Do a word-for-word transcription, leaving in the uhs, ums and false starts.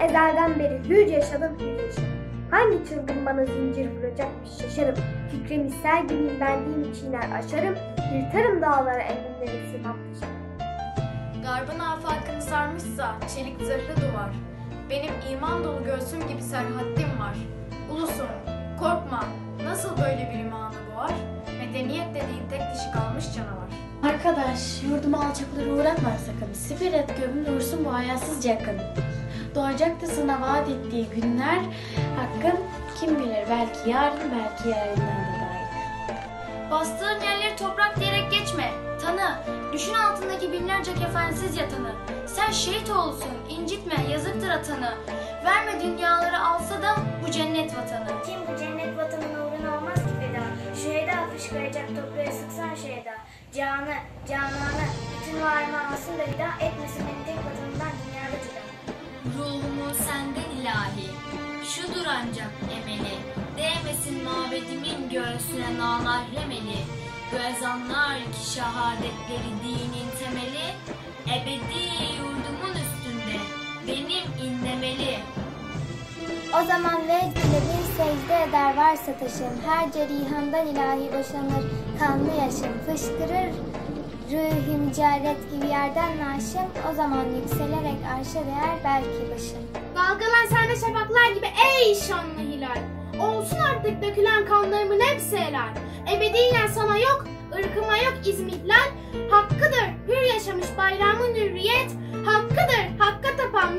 ezelden beri hür yaşadım, hür yaşadım. Hangi çılgın bana zincir vuracakmış şaşarım. Fikrim ister gibi benliğim çiğner aşarım. Yırtarım dağlara elimleri sırmam taşarım. Garbın afakını sarmışsa çelik zırhlı duvar. Benim iman dolu göğsüm gibi serhattim var. Ulusum, korkma, nasıl böyle bir imanı boğar? Medeniyet dediğin tek dişi kalmış canavar. Arkadaş, yurdumu alçaklara uğratma sakın. Sifir et gömün dursun bu hayasızca yakın. Doğacaktı sana vaat ettiği günler. Hakkın kim bilir, belki yarın, belki yarından da dair. Bastığın yerleri toprak diyerek geçme. Tanı, düşün altındaki binlerce kefensiz yatanı. Sen şehit olsun, incitme, yazıktır atanı. Verme dünyaları alsa da bu cennet vatanı. Kim bu cennet vatanın uğruna olmaz ki feda? Şu heda fışkıracak toprağı sıksan şu heda. Canı, cananı, bütün varımı alsın da heda etmesin beni tek vatanından dünyada cüda. Ruhumu senden ilahi, şudur ancak emeli. Değmesin mabedimin göğsüne namahremeli. Bu ezanlar ki şehadetleri dinin temeli. Ebedi yurdumun üstünde benim inlemeli. O zaman vecd ile bir secde eder varsa taşım. Her cerihandan ilahi boşanır kanlı yaşım. Fışkırır ruh-i mücerret gibi yerden naşım. O zaman yükselerek arşa değer belki başım. Dalgalan sende şafaklar gibi ey şanlı hilal. Olsun artık dökülen kanlarımın hepsi helal. Ebediyen sana yok, ırkıma yok izmihlal. Hakkıdır hür yaşamış bayramın hürriyet. Hakkıdır hakka tapan